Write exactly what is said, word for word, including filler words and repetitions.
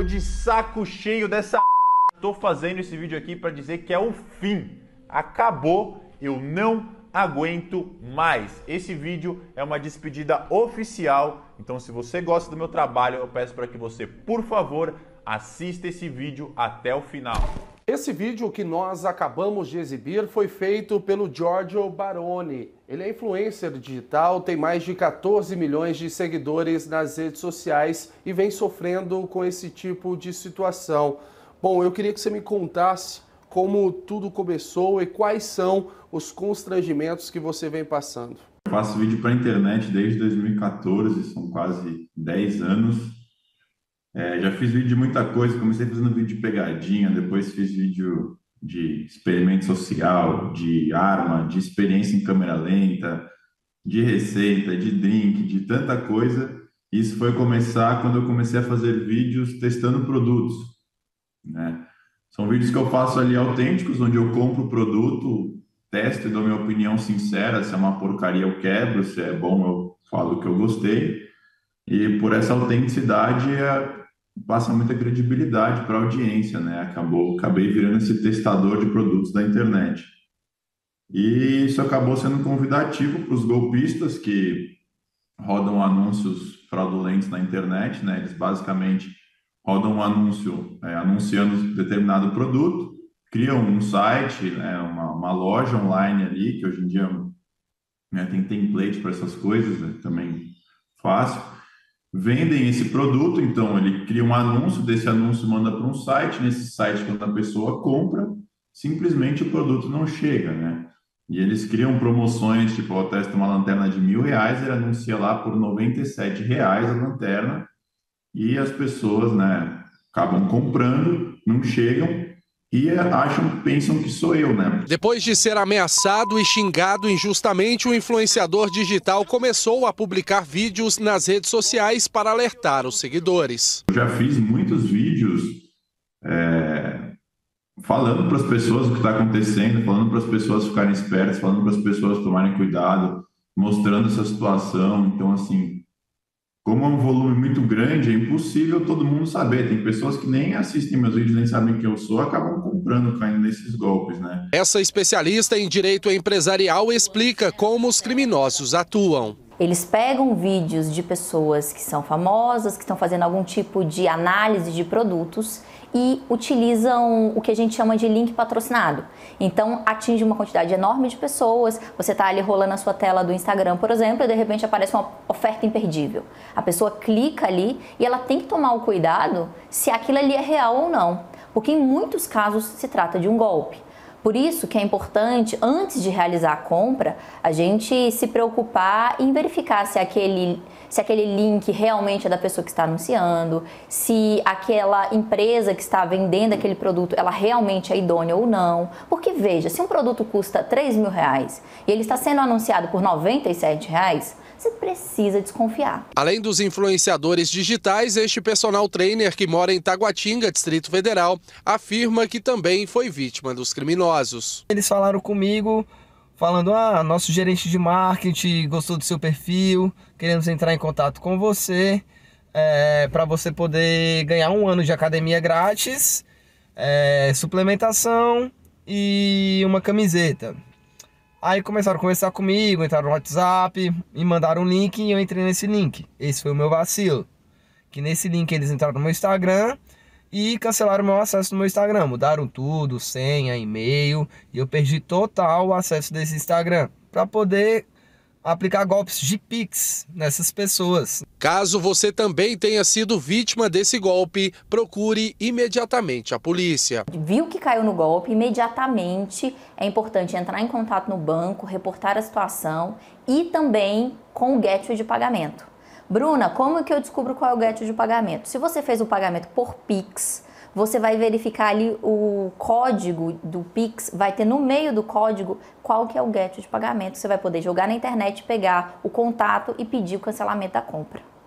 de saco cheio dessa... Tô fazendo esse vídeo aqui para dizer que é o fim. Acabou, eu não aguento mais. Esse vídeo é uma despedida oficial, então se você gosta do meu trabalho, eu peço para que você, por favor, assista esse vídeo até o final. Esse vídeo que nós acabamos de exibir foi feito pelo Giorgio Baroni. Ele é influencer digital, tem mais de quatorze milhões de seguidores nas redes sociais e vem sofrendo com esse tipo de situação. Bom, eu queria que você me contasse como tudo começou e quais são os constrangimentos que você vem passando. Eu faço vídeo para a internet desde dois mil e quatorze, são quase dez anos. É, já fiz vídeo de muita coisa, comecei fazendo vídeo de pegadinha, depois fiz vídeo de experimento social, de arma, de experiência em câmera lenta, de receita, de drink, de tanta coisa. Isso foi começar quando eu comecei a fazer vídeos testando produtos, né? São vídeos que eu faço ali autênticos, onde eu compro o produto, testo e dou minha opinião sincera, se é uma porcaria eu quebro, se é bom eu falo que eu gostei. E por essa autenticidade é, passa muita credibilidade para a audiência, né? Acabou, acabei virando esse testador de produtos da internet. E isso acabou sendo convidativo para os golpistas que rodam anúncios fraudulentos na internet, né? Eles basicamente rodam um anúncio é, anunciando determinado produto, criam um site, né? uma, uma loja online ali, que hoje em dia, né, tem template para essas coisas, né? Também fácil. Vendem esse produto, então ele cria um anúncio, desse anúncio manda para um site, nesse site quando a pessoa compra, simplesmente o produto não chega, né? E eles criam promoções, tipo, eu testo uma lanterna de mil reais, ele anuncia lá por noventa e sete reais a lanterna, e as pessoas, né, acabam comprando, não chegam, e acham, pensam que sou eu, né? Depois de ser ameaçado e xingado injustamente, o influenciador digital começou a publicar vídeos nas redes sociais para alertar os seguidores. Eu já fiz muitos vídeos é, falando para as pessoas o que está acontecendo, falando para as pessoas ficarem espertas, falando para as pessoas tomarem cuidado, mostrando essa situação. Então, assim, como é um volume muito grande, é impossível todo mundo saber. Tem pessoas que nem assistem meus vídeos, nem sabem quem eu sou, acabam comprando, caindo nesses golpes, né? Essa especialista em direito empresarial explica como os criminosos atuam. Eles pegam vídeos de pessoas que são famosas, que estão fazendo algum tipo de análise de produtos e utilizam o que a gente chama de link patrocinado. Então atinge uma quantidade enorme de pessoas, você está ali rolando a sua tela do Instagram, por exemplo, e de repente aparece uma oferta imperdível. A pessoa clica ali e ela tem que tomar o cuidado se aquilo ali é real ou não, porque em muitos casos se trata de um golpe. Por isso que é importante, antes de realizar a compra, a gente se preocupar em verificar se aquele, se aquele link realmente é da pessoa que está anunciando, se aquela empresa que está vendendo aquele produto, ela realmente é idônea ou não. Porque veja, se um produto custa três mil reais e ele está sendo anunciado por noventa e sete reais, você precisa desconfiar. Além dos influenciadores digitais, este personal trainer que mora em Taguatinga, Distrito Federal, afirma que também foi vítima dos criminosos. Eles falaram comigo, falando, ah, nosso gerente de marketing gostou do seu perfil, queremos entrar em contato com você, é, para você poder ganhar um ano de academia grátis, é, suplementação e uma camiseta. Aí começaram a conversar comigo, entraram no WhatsApp, me mandaram um link e eu entrei nesse link. Esse foi o meu vacilo. Que nesse link eles entraram no meu Instagram e cancelaram meu acesso no meu Instagram. Mudaram tudo, senha, e-mail, e eu perdi total o acesso desse Instagram para poder aplicar golpes de Pix nessas pessoas. Caso você também tenha sido vítima desse golpe, procure imediatamente a polícia. Viu que caiu no golpe, imediatamente é importante entrar em contato no banco, reportar a situação e também com o gateway de pagamento. Bruna, como que eu descubro qual é o gateway de pagamento? Se você fez o pagamento por Pix, você vai verificar ali o código do Pix, vai ter no meio do código qual que é o gateway de pagamento. Você vai poder jogar na internet, pegar o contato e pedir o cancelamento da compra.